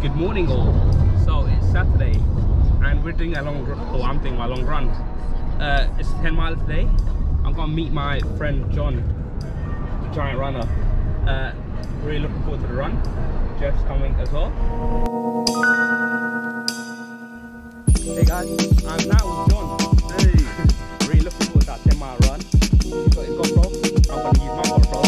Good morning all. So it's Saturday and we're doing a long run, or I'm doing my long run. It's 10 miles today. I'm gonna meet my friend John, the giant runner. Really looking forward to the run. Geoff's coming as well. Hey guys, I'm now with John. Hey. Really looking forward to that 10-mile run. He's got his GoPro. I'm gonna use my GoPro.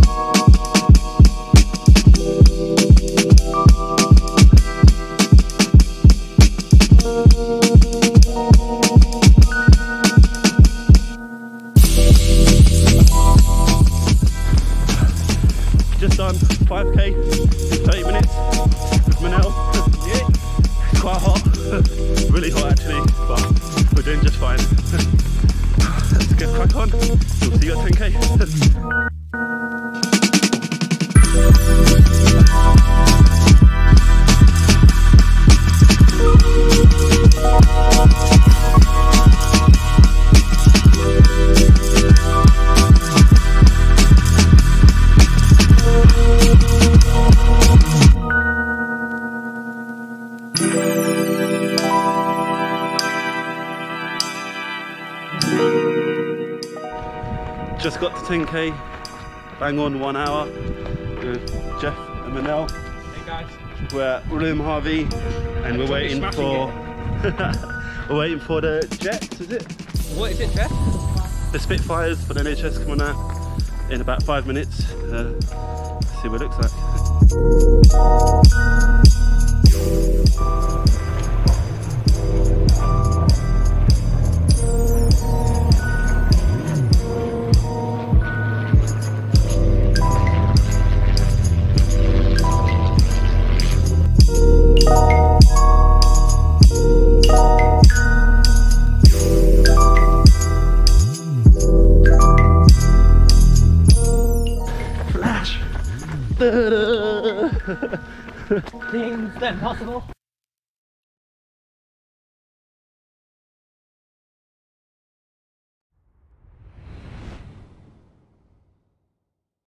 Just done 5k in 30 minutes with Manel. Yeah, it's quite hot, really hot actually, but we're doing just fine. Let's get crack on. We'll see you at 10k. Just got to 10k, bang on 1 hour with Geoff and Manel. Hey guys. We're at William Harvey and we're waiting for we're waiting for the jets, is it? What is it, Geoff? The Spitfires for the NHS coming out in about 5 minutes. See what it looks like. Things that impossible.